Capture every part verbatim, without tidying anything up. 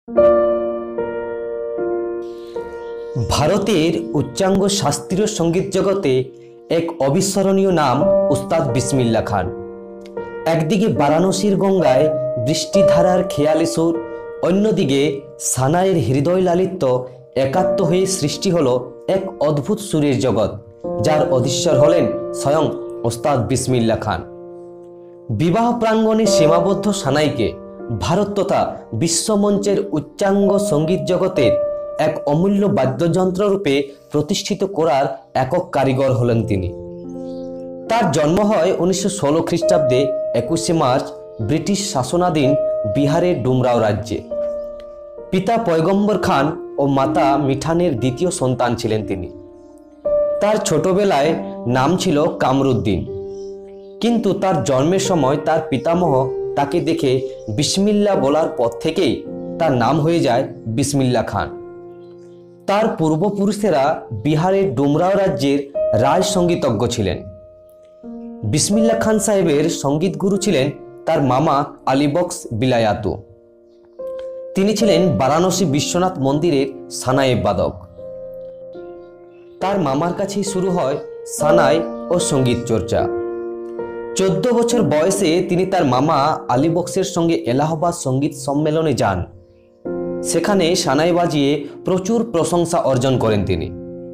ভারতের উচ্চাঙ্গ শাস্ত্রীয় সঙ্গীত জগতে এক অবিস্মরণীয় নাম উস্তাদ বিসমিল্লাহ খান। একদিকে বারাণসীর গঙ্গায় বৃষ্টিধারার খেয়ালি সুর, অন্যদিকে সানাইয়ের হৃদয় লালিত্য একাত্ম হয়ে সৃষ্টি হলো এক অদ্ভুত সুরের জগৎ, যার অধীশ্বর হলেন স্বয়ং উস্তাদ বিসমিল্লাহ খান। বিবাহ প্রাঙ্গণে সীমাবদ্ধ সানাইকে ভারত তথা বিশ্বমঞ্চের উচ্চাঙ্গ সঙ্গীত জগতের এক অমূল্য বাদ্যযন্ত্র রূপে প্রতিষ্ঠিত করার একক কারিগর হলেন তিনি। তার জন্ম হয় উনিশশো ষোলো খ্রিস্টাব্দে একুশে মার্চ ব্রিটিশ শাসনাধীন বিহারের ডুমরাও রাজ্যে। পিতা পয়গম্বর খান ও মাতা মিঠানের দ্বিতীয় সন্তান ছিলেন তিনি। তার ছোটবেলায় নাম ছিল কামরুদ্দিন, কিন্তু তার জন্মের সময় তার পিতামহ তাকে দেখে বিসমিল্লাহ বলার পর থেকেই তার নাম হয়ে যায় বিসমিল্লাহ খান। তার পূর্বপুরুষেরা বিহারের ডুমরাও রাজ্যের রায় সঙ্গীতজ্ঞ ছিলেন। বিসমিল্লাহ খান সাহেবের সঙ্গীত গুরু ছিলেন তার মামা আলীবক্স বিলায়াতু। তিনি ছিলেন বারাণসী বিশ্বনাথ মন্দিরের সানাই বাদক। তার মামার কাছেই শুরু হয় সানাই ও সঙ্গীত চর্চা। চোদ্দ বছর বয়সে তিনি তার মামা আলীবক্সের সঙ্গে এলাহাবাদ সঙ্গীত সম্মেলনে যান। সেখানে সানাই বাজিয়ে প্রচুর প্রশংসা অর্জন করেন তিনি।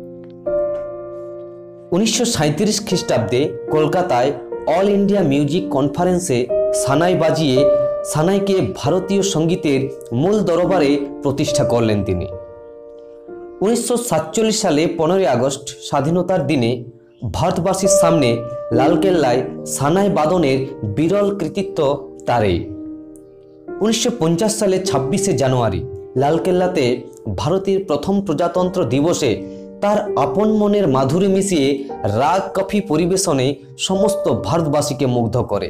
উনিশশো সাঁত্রিশ খ্রিস্টাব্দে কলকাতায় অল ইন্ডিয়া মিউজিক কনফারেন্সে সানাই বাজিয়ে সানাইকে ভারতীয় সঙ্গীতের মূল দরবারে প্রতিষ্ঠা করলেন তিনি। উনিশশো সাতচল্লিশ সালে পনেরোই আগস্ট স্বাধীনতার দিনে ভারতবাসীর সামনে লালকেল্লায় সানাই বাদনের বিরল কৃতিত্ব তারই। উনিশশো পঞ্চাশ সালে ছাব্বিশে জানুয়ারি লালকেল্লাতে ভারতের প্রথম প্রজাতন্ত্র দিবসে তার আপন মনের মাধুরী মিশিয়ে রাগ কফি পরিবেশনে সমস্ত ভারতবাসীকে মুগ্ধ করে।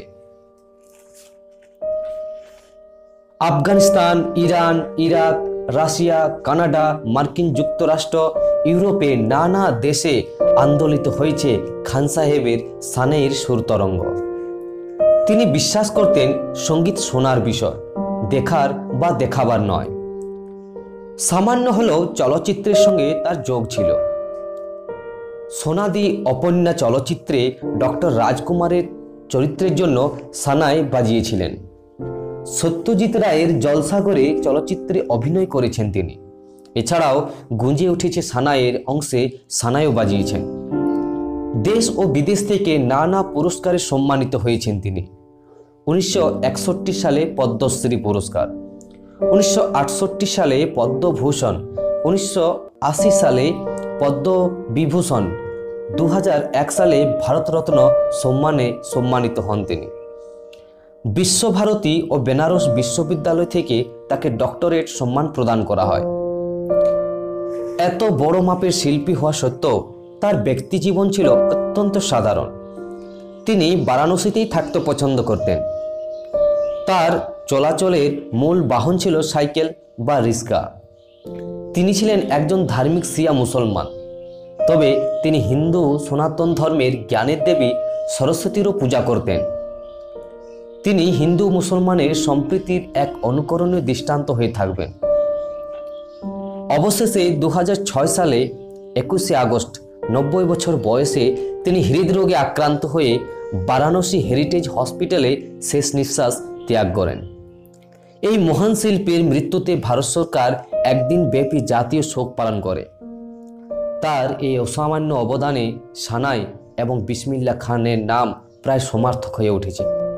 Afghanistan, Iran, Iraq, Russia, Canada, মার্কিন যুক্তরাষ্ট্র, ইউরোপে নানা দেশে আন্দোলিত হয়েছে খান সাহেবের সানাইয়ের সুরতরঙ্গ। তিনি বিশ্বাস করতেন সঙ্গীত শোনার বিষয়, দেখার বা দেখাবার নয়। সামান্য হলেও চলচ্চিত্রের সঙ্গে তার যোগ ছিল। সোনাদি অপন্যা চলচ্চিত্রে ডক্টর রাজকুমারের চরিত্রের জন্য সানাই বাজিয়েছিলেন। সত্যজিৎ রায়ের জলসাগরে চলচ্চিত্রে অভিনয় করেছেন তিনি। এছাড়াও গুঁজে উঠেছে সানাইয়ের অংশে সানাইও বাজিয়েছেন। দেশ ও বিদেশ থেকে নানা পুরস্কারে সম্মানিত হয়েছেন তিনি। উনিশশো একষট্টি সালে পদ্মশ্রী পুরস্কার, উনিশশো আটষট্টি সালে পদ্মভূষণ, উনিশশো আশি সালে পদ্মবিভূষণ, দু হাজার এক সালে ভারতরত্ন সম্মানে সম্মানিত হন তিনি। বিশ্বভারতী ও বেনারস বিশ্ববিদ্যালয় থেকে তাকে ডক্টরেট সম্মান প্রদান করা হয়। এত বড় মাপের শিল্পী হওয়া সত্ত্বেও তার ব্যক্তিজীবন ছিল অত্যন্ত সাধারণ। তিনি বারাণসীতেই থাকতে পছন্দ করতেন। তার চলাচলের মূল বাহন ছিল সাইকেল বা রিক্সা। তিনি ছিলেন একজন ধার্মিক শিয়া মুসলমান, তবে তিনি হিন্দু সনাতন ধর্মের জ্ঞানের দেবী সরস্বতীরও পূজা করতেন। তিনি হিন্দু মুসলমানের সম্প্রীতির এক অনুকরণীয় দৃষ্টান্ত হয়ে থাকবেন। অবশেষে দু হাজার ছয় সালে একুশে আগস্ট নব্বই বছর বয়সে তিনি হৃদরোগে আক্রান্ত হয়ে বারাণসী হেরিটেজ হসপিটালে শেষ নিঃশ্বাস ত্যাগ করেন। এই মহান শিল্পীর মৃত্যুতে ভারত সরকার একদিন ব্যাপী জাতীয় শোক পালন করে। তার এই অসামান্য অবদানে সানাই এবং বিসমিল্লাহ খানের নাম প্রায় সমার্থক হয়ে উঠেছে।